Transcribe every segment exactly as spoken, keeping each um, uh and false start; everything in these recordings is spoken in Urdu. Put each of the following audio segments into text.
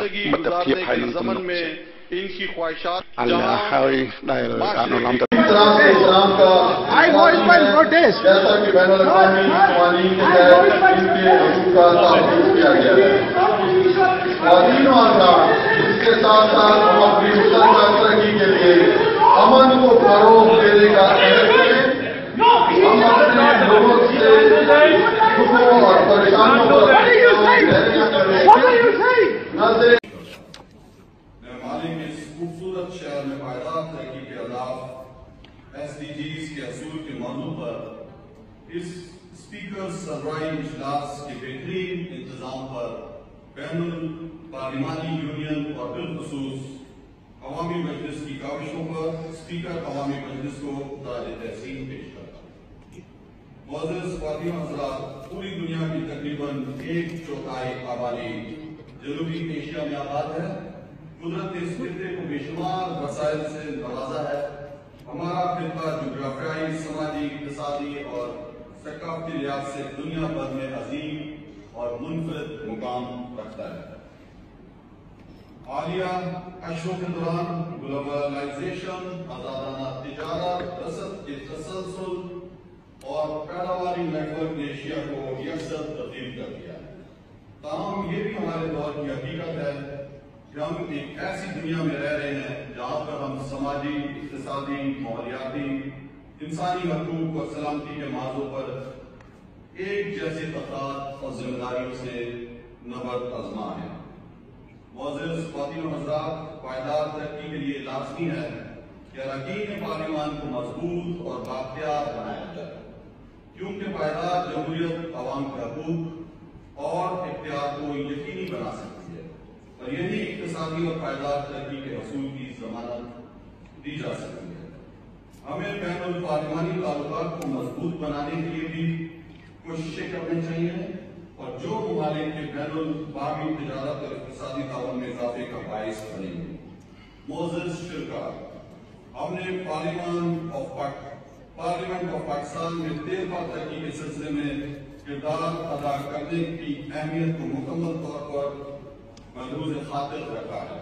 گزارنے کے زمن میں ان کی خواہشات اللہ ہوئی دائر انولام احترام سے اسلام کا جیسا کہ بین الاقوامی قوانین کے تحت ان کے حقوق کا تحفظ کیا گیا ہے۔ خواتین و حضرات، اس کے ساتھ ساتھ ہم اپنی مسلسل ترقی کے لیے امن کو فروغ دینے کا عہد کریں۔ ہم اپنے لوگوں سے دکھوں اور پریشانیوں پر نہ صرف ممالک اس خوبصورت شہر میں پائیدار ترقی کے اہداف ایس ڈی جیز کے اصول کے موضوع پر اس اسپیکر سربراہی اجلاس کے بہترین انتظام پر بین الپارلیمانی یونین اور بالخصوص عوامی مجلس کی کاوشوں پر اسپیکر عوامی مجلس کو خراج تحسین پیش کرتا ہوں۔ معزز خواتین حضرات، پوری دنیا کی تقریباً ایک چوتھائی آبادی جنوبی ایشیا میں آباد ہے۔ قدرت نے اس خطے کو بے شمار وسائل سے نوازا ہے۔ ہمارا خطہ جغرافیائی، سماجی، اقتصادی اور ثقافتی لحاظ سے دنیا بھر میں عظیم اور منفرد مقام رکھتا ہے۔ حالیہ اشروں کے دوران گلوبلائزیشن، آزادانہ تجارت، رسد کے تسلسل اور پیداواری نیٹ ورک نے ایشیا کو یکسر تبدیل کر دیا ہے۔ تاہم یہ بھی ہمارے دور کی حقیقت ہے کہ ہم ایک ایسی دنیا میں رہ رہے ہیں جہاں پر ہم سماجی، اقتصادی، ماحولیاتی، انسانی حقوق اور سلامتی کے موضوع پر ایک جیسے خطرات اور ذمہ داریوں سے نبرد آزما ہیں۔ معزز خواتین و حضرات، پائیدار ترقی کے لیے لازمی ہے کہ اراکین پارلیمان کو مضبوط اور بااختیار بنایا جائے، کیونکہ پائیدار جمہوریت عوام کے حقوق اور اختیار کو یقینی بنا سکتی ہے اور یہی اقتصادی اور پائیدار ترقی کے حصول کی ضمانت دی جا سکتی ہے۔ ہمیں بین الپارلیمانی تعلقات کو مضبوط بنانے کے لیے بھی کوششیں کرنی چاہیے اور جو ممالک کے بین الباغی تجارت اور اقتصادی تعاون میں اضافے کا باعث بنیں گے۔ معزز شرکا، ہم نے پارلیمان آف پارلیمنٹ آف پاکستان میں دیر پا ترقی کے سلسلے میں کردار ادا کرنے کی اہمیت کو مکمل طور پر ملحوظ خاطر رکھا ہے۔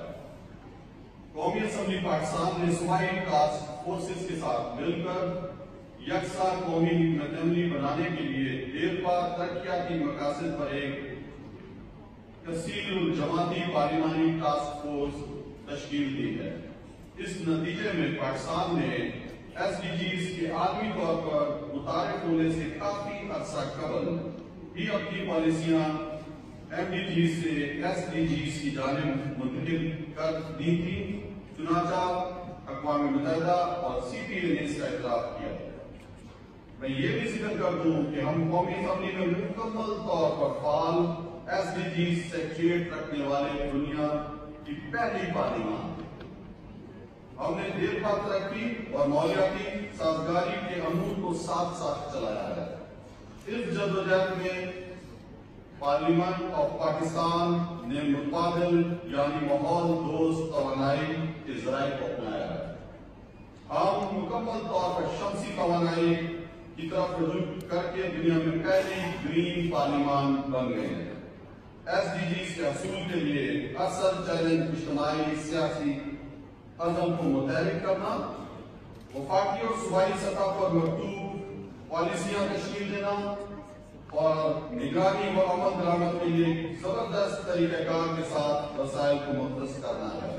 قومی اسمبلی پاکستان نے صوبائی ٹاسک فورسز کے ساتھ مل کر یکساں قومی حکمت عملی بنانے کے لیے دیر پا ترقیاتی مقاصد پر ایک کثیر الجماعتی پارلیمانی ٹاسک فورس تشکیل دی ہے۔ اس نتیجے میں پاکستان نے ایس ڈی جیز کے عالمی طور پر متعارف ہونے سے کافی عرصہ قبل ہی اپنی پالیسیاں ایم ڈی جیز سے ایس ڈی جیز کی جانب منتقل کر دی تھی، چنانچہ اقوام متحدہ اور سی پی اے نے اس کا اعتراف کیا۔ میں یہ بھی ذکر کر دوں کہ ہم قومی اسمبلی میں مکمل طور پر فعال ایس ڈی جیز سیکریٹریٹ رکھنے والے دنیا کی پہلی پارلیمان۔ ہم نے دیر پا ترقی اور ماحولیاتی سازگاری کے امور کو ساتھ ساتھ چلایا ہے۔ اس جدوجہد میں پارلیمنٹ آف پاکستان نے متبادل یعنی ماحول دوست توانائی کے ذرائع کو اپنایا ہے۔ ہم مکمل طور پر شمسی توانائی کی طرف رجوع کر کے دنیا میں پہلی گرین پارلیمان بن گئے ہیں۔ ایس ڈی جیز کے حصول کے لیے اصل چیلنج اجتماعی سیاسی عزم کو متحرک کرنا، وفاقی اور صوبائی سطح پر مکتوب پالیسیاں تشکیل دینا اور نگرانی و عمل درآمد کے لیے زبردست طریقہ کار کے ساتھ وسائل کو مختص کرنا ہے۔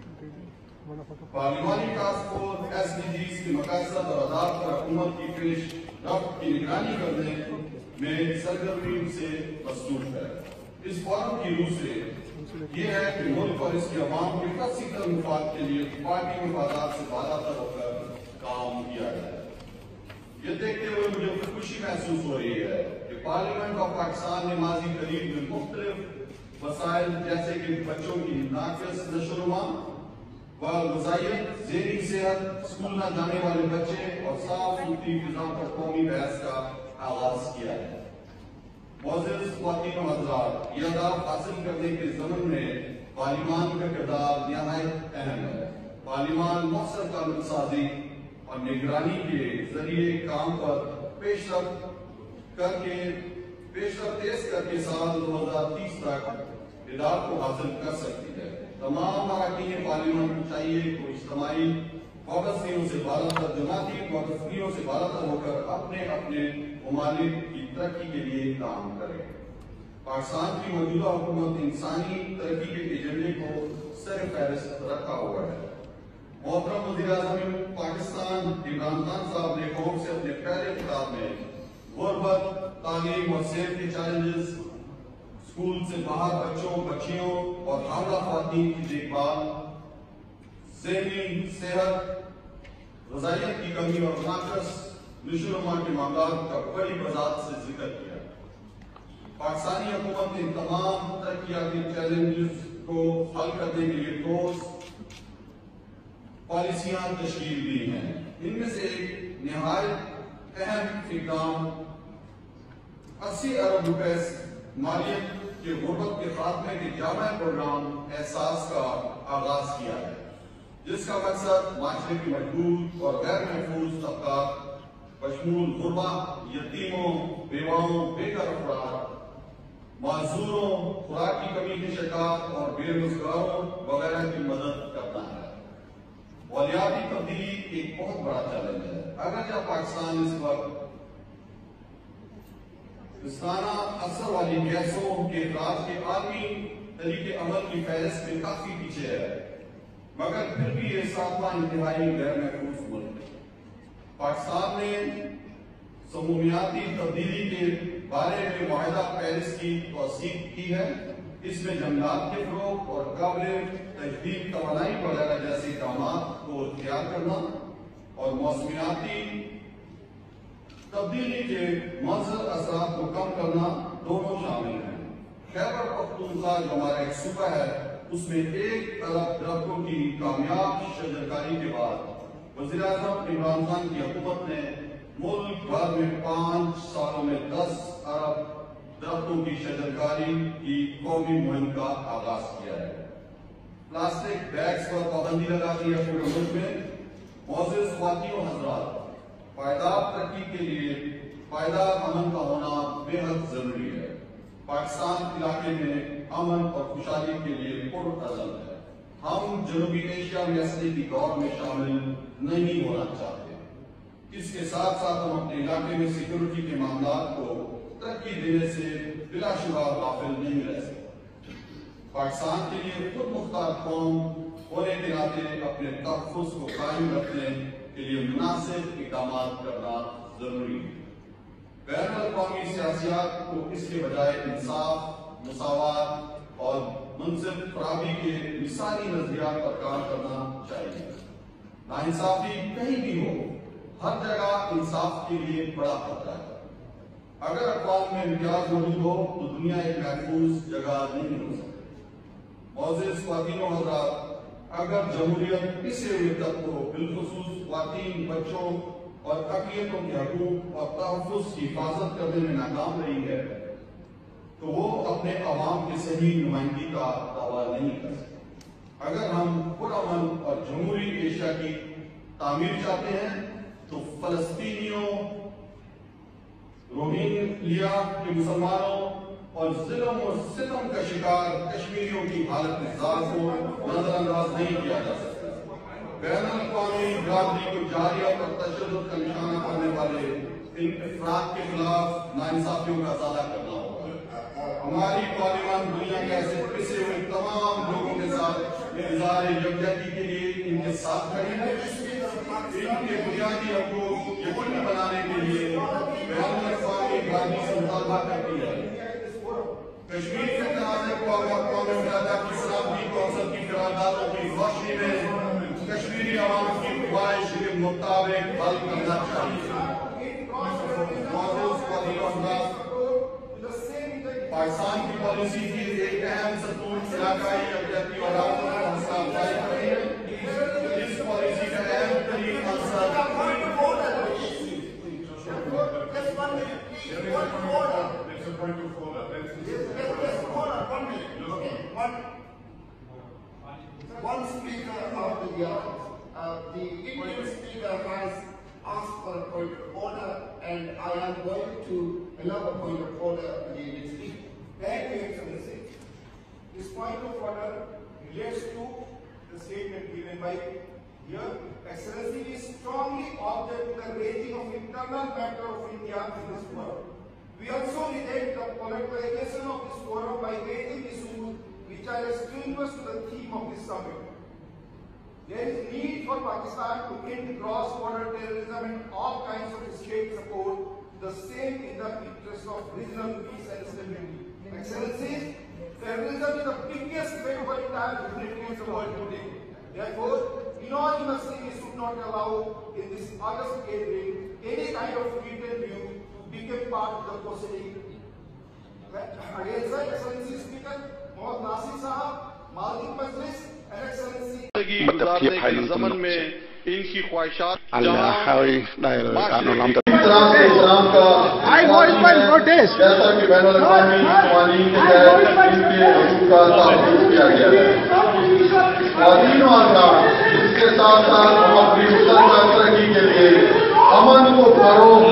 پارلیمانی task force S D Gs کے مقاصد اور اہداف پر حکومت کی پیش رفت کی نگرانی کرنے میں سرگرمی سے مصروف ہے۔ اس فورم کی روح سے یہ ہے کہ ملک اور اس کے عوام کے کثیر تر مفاد کے لیے پارٹی مفادات سے بالاتر تر ہو کر کام کیا جائے۔ یہ دیکھتے ہوئے مجھے خوشی محسوس ہو رہی ہے کہ پارلیمنٹ آف پاکستان نے ماضی قریب میں مختلف وسائل جیسے کہ بچوں کی ناقص نشو و نما و غذائیت، ذہنی صحت، اسکول نہ جانے والے بچے اور صاف ستھری فضا پر قومی بحث کا آغاز کیا ہے۔ معزز خواتین و حضرات، یہ اہداف حاصل کرنے کے ضمن میں پارلیمان کا کردار نہایت اہم ہے۔ پارلیمان مؤثر قانون سازی اور نگرانی کے ذریعے کام پر پیش رفت کر کے پیش رفت تیز کر کے سال دو ہزار تیس تک اقتدار کو حاصل کر سکتی ہے۔ تمام اراکین پارلیمنٹ چاہیے کہ اجتماعی وابستگیوں سے بالاتر جماعتی وابستگیوں سے بالاتر ہو کر اپنے اپنے ممالک کی ترقی کے لیے کام کرے۔ پاکستان کی موجودہ حکومت انسانی ترقی کے ایجنڈے کو سر فہرست رکھا ہوا ہے۔ محترم وزیر اعظم پاکستان عمران خان صاحب نے قوم سے اپنے پہلے خطاب میں غربت، تعلیم اور صحت کے چیلنجز، اسکول سے باہر بچوں بچیوں اور حاملہ خواتین کی دیکھ بھال، ذہنی صحت، غذائیت کی کمی اور ناقص نشو و نما کے معاملات کا بڑی وضاحت سے ذکر کیا۔ پاکستانی حکومت نے تمام ترقیاتی چیلنجز کو حل کرنے کے لیے ٹھوس پالیسیاں تشکیل دی ہیں۔ ان میں سے ایک نہایت اہم اقدام اسی ارب روپے مالیت کے غربت کے خاتمے کے جامع پروگرام احساس کا آغاز کیا ہے، جس کا مقصد معاشرے کی مجبور اور غیر محفوظ طبقات بشمول غربا، یتیموں، بیواؤں، بے گھر افراد، معذوروں، خوراک کی کمی کے شکار اور بے روزگاروں وغیرہ کی مدد کرنا ہے۔ مالیاتی تبدیلی ایک بہت بڑا چیلنج ہے۔ اگر جب پاکستان اس وقت دستانہ اثر والی گیسوں کے اخراج کے عالمی طریقے عمل کی فہرست میں کافی پیچھے ہے، مگر پھر بھی یہ ساتواں انتہائی غیر محفوظ ملک ہے۔ پاکستان نے سمومیاتی تبدیلی کے بارے میں معاہدہ پیرس کی توثیق کی ہے۔ اس میں جنگلات کے فروغ اور قابل تجدید توانائی وغیرہ جیسے اقدامات کو اختیار کرنا اور موسمیاتی تبدیلی کے مؤثر اثرات کو کم کرنا دونوں شامل ہیں۔ خیبر پختونخوا جو ہمارا ایک صوبہ ہے، اس میں ایک ارب درختوں کی کامیاب شجرکاری کے بعد وزیر اعظم عمران خان کی حکومت نے ملک بھر میں پانچ سالوں میں دس ارب درختوں کی شجرکاری کی قومی مہم کا آغاز کیا ہے۔ پلاسٹک بیگز پر پابندی لگا دی ہے پورے ملک میں۔ معزز خواتین و حضرات، پائیدار ترقی کے لیے پائیدار امن کا ہونا بے حد ضروری ہے۔ پاکستان علاقے میں امن اور خوشحالی کے لیے پرعزم ہے۔ ہم جنوبی ایشیا میں اصلی کی دور میں شامل نہیں ہونا چاہتے۔ اس کے ساتھ ساتھ ہم اپنے علاقے میں سیکورٹی کے معاملات کو ترقی دینے سے بلا شبہ غافل نہیں رہ سکتے۔ پاکستان کے لیے خود مختار قوم ہونے کے ناطے اپنے تحفظ کو قائم رکھنے کے لیے مناسب اقدامات کرنا ضروری ہے۔ بین الاقوامی سیاسیات کو اس کے بجائے انصاف، مساوات اور منصف فراہمی کے مثالی نظریات پر کام کرنا چاہیے۔ ناانصافی کہیں بھی ہو، ہر جگہ انصاف کے لیے بڑا خطرہ ہے۔ اگر اقوام میں امتیاز موجود ہو تو دنیا ایک محفوظ جگہ نہیں ہو سکتی۔ معزز خواتین و حضرات، اگر جمہوریت پسے ہوئے طبقوں بالخصوص خواتین، بچوں اور اقلیتوں کے حقوق اور تحفظ کی حفاظت کرنے میں ناکام رہی ہے تو وہ اپنے عوام کی صحیح نمائندگی کا دعویٰ نہیں کر سکتے۔ اگر ہم پرامن اور جمہوری ایشیا کی تعمیر چاہتے ہیں تو فلسطینیوں، روہنگیا کے مسلمانوں اور ظلم اور ستم کا شکار کشمیریوں کی حالت زار کو نظر انداز نہیں کیا جا سکتا۔ بین الاقوامی برادری کو جاریت اور تشدد کا نشانہ کرنے والے ان افراد کے خلاف ناانصافیوں کا ازالہ کرنا ہوگا۔ ہماری پارلیمان دنیا کے ایسے پسے ہوئے تمام لوگوں کے ساتھ اظہار یکجہتی کے لیے ان کے ساتھ کھڑی ہے۔ ان کے بنیادی حقوق یقینی بنانے کے لیے بین الاقوامی برادری سے مطالبہ کرتی ہے۔ کشمیر کے تنازع کو اقوام متحدہ کی سلامتی کونسل کی قراردادوں کی روشنی میں کشمیری عوام کی خواہش کے مطابق حل کرنا چاہیے۔ پاکستان کی پالیسی کی ایک اہم ستون علاقائی یکجہتی اور حوصلہ کا حوصلہ افزائی کرنی ہے۔ اس پالیسی کا اہم ترین مقصد One speaker after the other. Uh, the Indian speaker has asked for a point of order, and I am going to another point of order immediately. Thank you, Excellency. This point of order relates to the statement given by here. Excellency, we strongly object to the raising of internal matter of India in this forum. We also reject the politicization of this forum by raising issues which are extraneous to the theme of this summit. There is need for Pakistan to end cross-border terrorism and all kinds of state support, the same in the interest of regional peace and stability. Excellencies, terrorism is the biggest threat for entire humanity in the world today. Therefore, unanimously we should not allow in this August gathering any kind of written view to become part of the proceeding. Again, sir, Excellency Speaker, Mohammad Nasir Sahab, Maliki Majlis, and Excellency. गुजारने के ज़मन में इनकी ख्वाहिशात I voice my protest. जैसा कि बैनुल अक़वामी क़वानीन के तहत इनके हक़ूक़ का तहफ़्फ़ुज़ किया गया है। ख़वातीन और अज़लाम, इसके साथ साथ हम अपनी मुसलसल तरक्की के लिए अमन को फ़रोग़